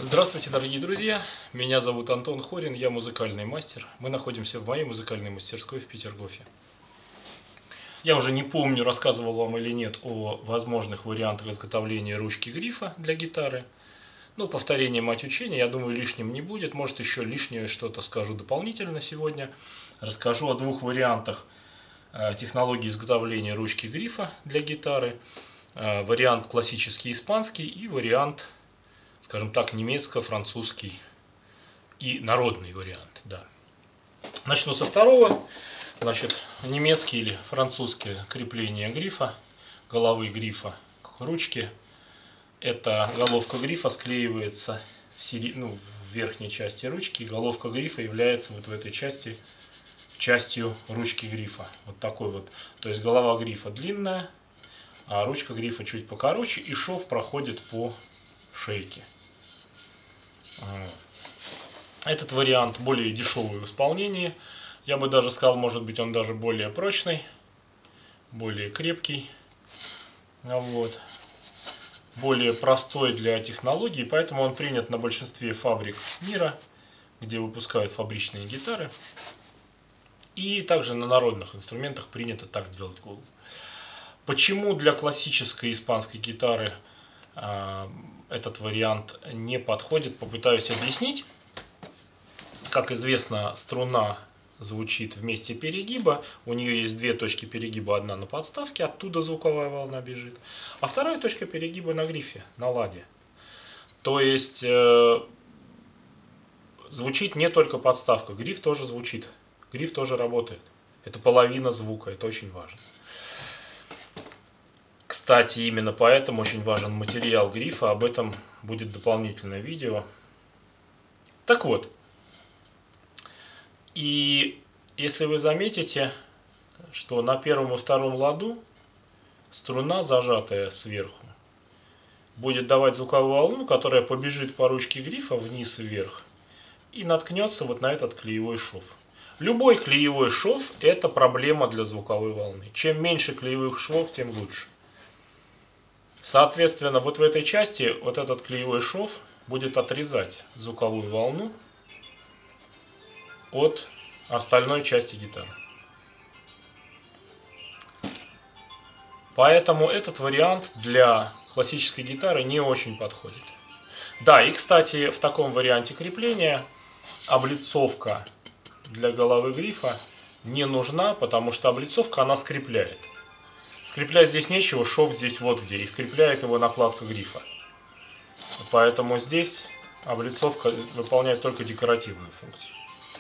Здравствуйте, дорогие друзья! Меня зовут Антон Хорин, я музыкальный мастер. Мы находимся в моей музыкальной мастерской в Петергофе. Я уже не помню, рассказывал вам или нет о возможных вариантах изготовления ручки грифа для гитары. Но повторение мать учения, я думаю, лишним не будет. Может, еще лишнее что-то скажу дополнительно сегодня. Расскажу о двух вариантах технологии изготовления ручки грифа для гитары. Вариант классический испанский и вариант, скажем так, немецко-французский и народный вариант. Да. Начну со второго. Значит, немецкий или французское крепление грифа, головы грифа к ручке. Эта головка грифа склеивается в верхней части ручки. Головка грифа является вот в этой части частью ручки грифа. Вот такой вот. То есть голова грифа длинная, а ручка грифа чуть покороче, и шов проходит по шейке. Этот вариант более дешевый в исполнении. Я бы даже сказал, может быть, он даже более прочный, более крепкий. Вот. Более простой для технологий, поэтому он принят на большинстве фабрик мира, где выпускают фабричные гитары. И также на народных инструментах принято так делать голову. Почему для классической испанской гитары этот вариант не подходит, попытаюсь объяснить. Как известно, струна звучит в месте перегиба. У нее есть две точки перегиба, одна на подставке, оттуда звуковая волна бежит, а вторая точка перегиба на грифе, на ладе. То есть звучит не только подставка, гриф тоже звучит, гриф тоже работает. Это половина звука, это очень важно. Кстати, именно поэтому очень важен материал грифа, об этом будет дополнительное видео. Так вот, и если вы заметите, что на первом и втором ладу струна, зажатая сверху, будет давать звуковую волну, которая побежит по ручке грифа вниз и вверх и наткнется вот на этот клеевой шов. Любой клеевой шов – это проблема для звуковой волны. Чем меньше клеевых швов, тем лучше. Соответственно, вот в этой части вот этот клеевой шов будет отрезать звуковую волну от остальной части гитары. Поэтому этот вариант для классической гитары не очень подходит. Да, и кстати, в таком варианте крепления облицовка для головы грифа не нужна, потому что облицовка она скрепляет. Скреплять здесь нечего, шов здесь вот где, и скрепляет его накладка грифа. Поэтому здесь облицовка выполняет только декоративную функцию.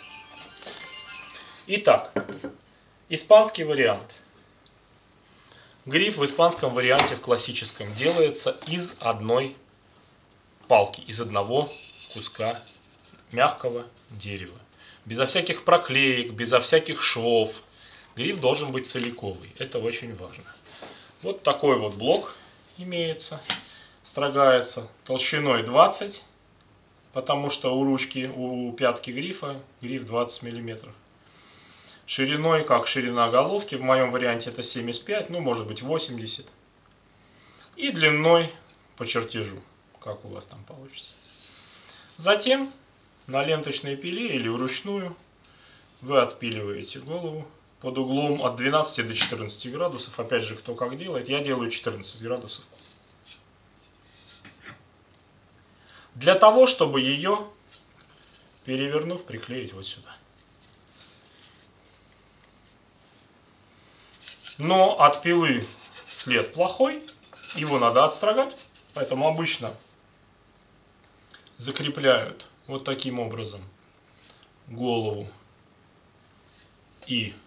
Итак, испанский вариант. Гриф в испанском варианте, в классическом, делается из одной палки, из одного куска мягкого дерева. Безо всяких проклеек, безо всяких швов. Гриф должен быть целиковый, это очень важно. Вот такой вот блок имеется, строгается толщиной 20, потому что у ручки, у пятки грифа, гриф 20 мм. Шириной, как ширина головки, в моем варианте это 75, ну может быть 80. И длиной по чертежу, как у вас там получится. Затем на ленточной пиле или вручную вы отпиливаете голову под углом от 12 до 14 градусов. Опять же, кто как делает. Я делаю 14 градусов. Для того, чтобы ее, перевернув, приклеить вот сюда. Но от пилы след плохой. Его надо отстрогать. Поэтому обычно закрепляют вот таким образом голову и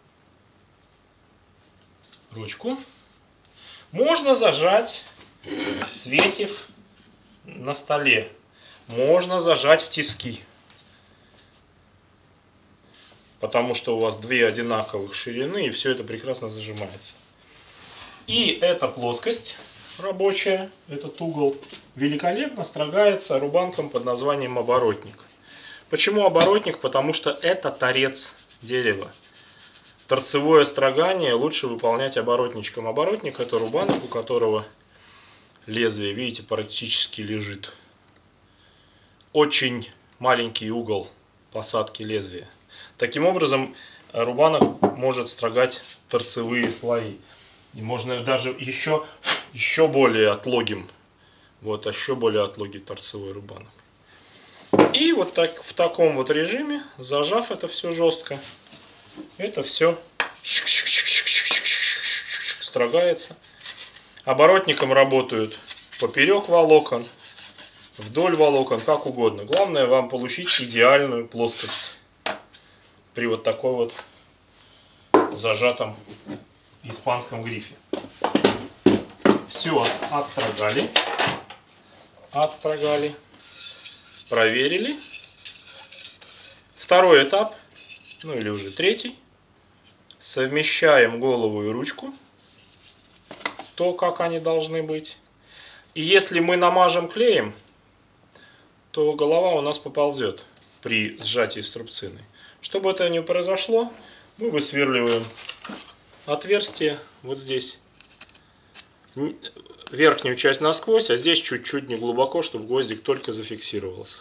ручку. Можно зажать, свесив на столе. Можно зажать в тиски. Потому что у вас две одинаковых ширины, и все это прекрасно зажимается. И эта плоскость рабочая, этот угол, великолепно строгается рубанком под названием оборотник. Почему оборотник? Потому что это торец дерева. Торцевое строгание лучше выполнять оборотничком. Оборотник — это рубанок, у которого лезвие, видите, практически лежит очень маленький угол посадки лезвия. Таким образом, рубанок может строгать торцевые слои. И можно даже еще более отлогим. Вот, еще более отлогий торцевой рубанок. И вот так, в таком вот режиме, зажав это все жестко, это все строгается. Оборотником работают поперек волокон, вдоль волокон, как угодно. Главное вам получить идеальную плоскость при вот такой вот зажатом испанском грифе. Все отстрогали, проверили. Второй этап, ну или уже третий. Совмещаем голову и ручку, то, как они должны быть. И если мы намажем клеем, то голова у нас поползет при сжатии струбцины. Чтобы это не произошло, мы высверливаем отверстие вот здесь. Верхнюю часть насквозь, а здесь чуть-чуть не глубоко, чтобы гвоздик только зафиксировался.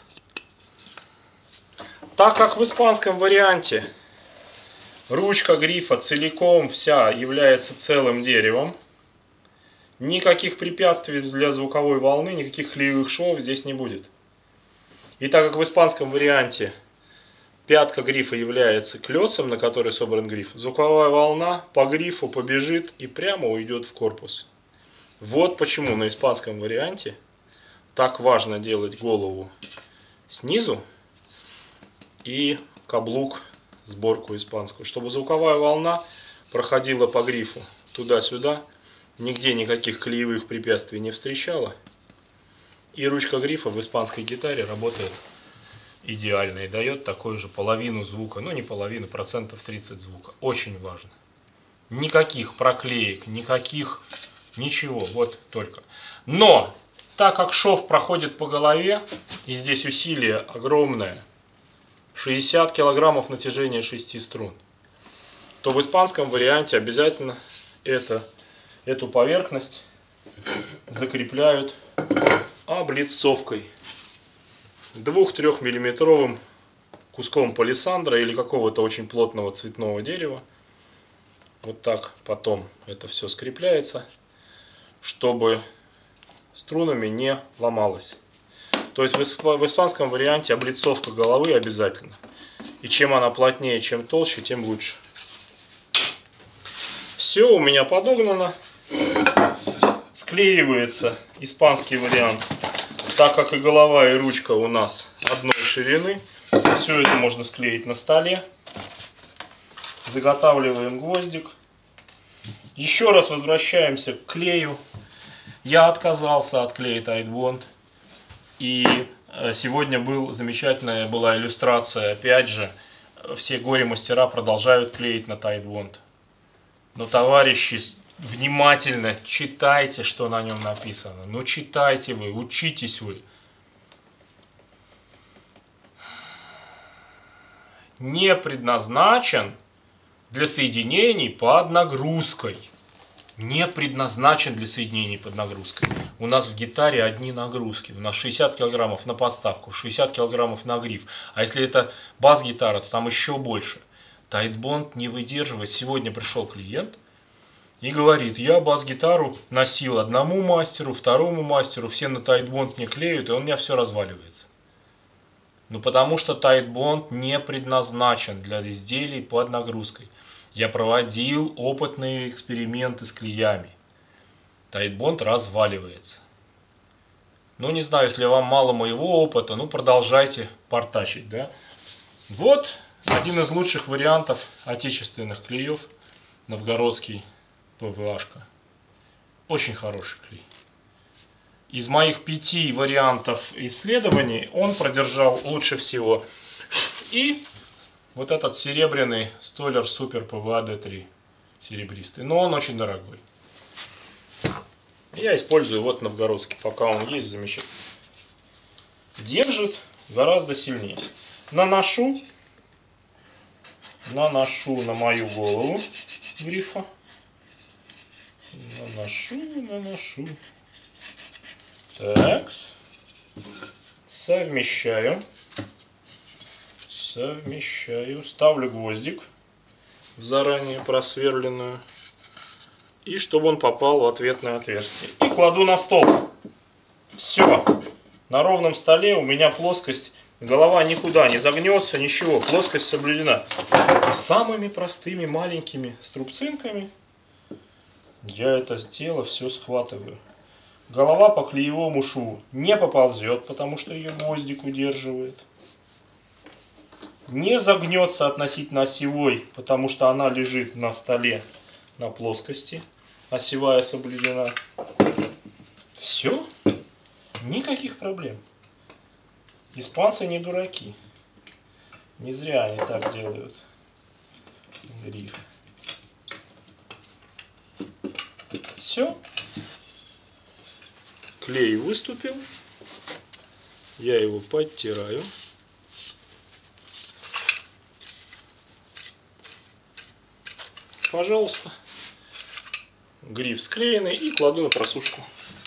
Так как в испанском варианте ручка грифа целиком вся является целым деревом, никаких препятствий для звуковой волны, никаких клеевых швов здесь не будет. И так как в испанском варианте пятка грифа является клёцем, на который собран гриф, звуковая волна по грифу побежит и прямо уйдет в корпус. Вот почему на испанском варианте так важно делать голову снизу и каблук, сборку испанскую, чтобы звуковая волна проходила по грифу туда-сюда, нигде никаких клеевых препятствий не встречала. И ручка грифа в испанской гитаре работает идеально и дает такую же половину звука, ну не половину, 30% звука. Очень важно. Никаких проклеек, ничего, вот только. Но, так как шов проходит по голове, и здесь усилие огромное, 60 килограммов натяжения 6 струн, то в испанском варианте обязательно эту поверхность закрепляют облицовкой. 2-3 миллиметровым куском палисандра или какого-то очень плотного цветного дерева. Вот так потом это все скрепляется, чтобы струнами не ломалось. То есть в испанском варианте облицовка головы обязательно. И чем она плотнее, чем толще, тем лучше. Все у меня подогнано. Склеивается испанский вариант, так как и голова, и ручка у нас одной ширины. Все это можно склеить на столе. Заготавливаем гвоздик. Еще раз возвращаемся к клею. Я отказался от клея Tide Bond. И сегодня была иллюстрация. Опять же, все горе-мастера продолжают клеить на Tide Bond. Но, товарищи, внимательно читайте, что на нем написано. Ну, читайте вы, учитесь вы. Не предназначен для соединений под нагрузкой. Не предназначен для соединений под нагрузкой. У нас в гитаре одни нагрузки. У нас 60 килограммов на подставку, 60 килограммов на гриф. А если это бас-гитара, то там еще больше. Tide Bond не выдерживает. Сегодня пришел клиент и говорит: я бас-гитару носил одному мастеру, второму мастеру, все на Tide Bond не клеют, и у меня все разваливается. Ну потому что Tide Bond не предназначен для изделий под нагрузкой. Я проводил опытные эксперименты с клеями. Tide Bond разваливается. Ну не знаю, если вам мало моего опыта, ну продолжайте портачить, да. Вот один из лучших вариантов отечественных клеев. Новгородский ПВАшка. Очень хороший клей. Из моих 5 вариантов исследований он продержал лучше всего. И вот этот серебряный Stoller Super PVA D3 серебристый. Но он очень дорогой. Я использую вот новгородский, пока он есть, замечательно. Держит гораздо сильнее. Наношу на мою голову грифа. Наношу. Так. совмещаю, ставлю гвоздик в заранее просверленную, и чтобы он попал в ответное отверстие. И кладу на стол. Все. На ровном столе у меня плоскость, голова никуда не загнется, ничего, плоскость соблюдена. И самыми простыми маленькими струбцинками я это дело все схватываю. Голова по клеевому шву не поползет, потому что ее гвоздик удерживает. Не загнется относительно осевой, потому что она лежит на столе на плоскости. Осевая соблюдена. Все. Никаких проблем. Испанцы не дураки. Не зря они так делают гриф. Все. Клей выступил. Я его подтираю. Пожалуйста. Гриф склеенный и кладу на просушку.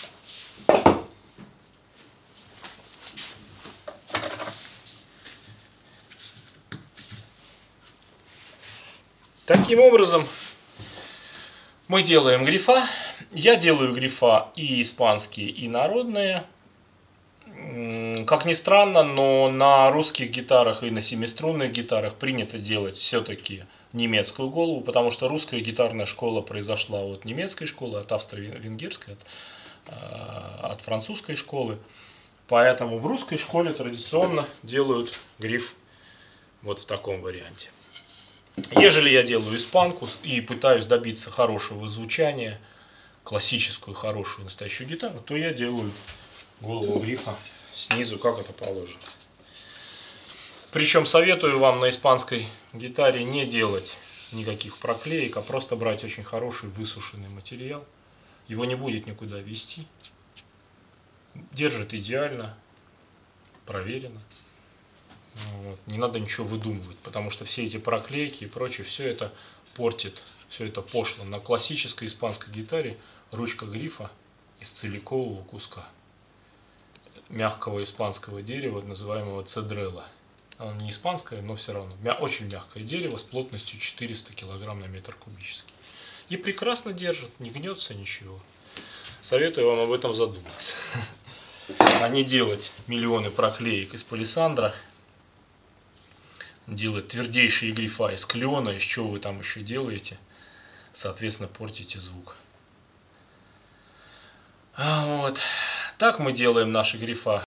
Таким образом мы делаем грифа. Я делаю грифа и испанские, и народные. Как ни странно, но на русских гитарах и на семиструнных гитарах принято делать все-таки немецкую голову, потому что русская гитарная школа произошла от немецкой школы, от австро-венгерской, от французской школы. Поэтому в русской школе традиционно делают гриф вот в таком варианте. Ежели я делаю испанку и пытаюсь добиться хорошего звучания, классическую, хорошую, настоящую гитару, то я делаю голову грифа снизу, как это положено. Причем советую вам на испанской гитаре не делать никаких проклеек, а просто брать очень хороший высушенный материал. Его не будет никуда вести. Держит идеально, проверено. Вот. Не надо ничего выдумывать, потому что все эти проклейки и прочее, все это портит, все это пошло. На классической испанской гитаре ручка грифа из целикового куска мягкого испанского дерева, называемого цедрелла. Оно не испанское, но все равно очень мягкое дерево с плотностью 400 кг на метр кубический. И прекрасно держит, не гнется ничего. Советую вам об этом задуматься. А не делать миллионы проклеек из палисандра, делать твердейшие грифа из клена, из чего вы там еще делаете, соответственно, портите звук. Вот. Так мы делаем наши грифа.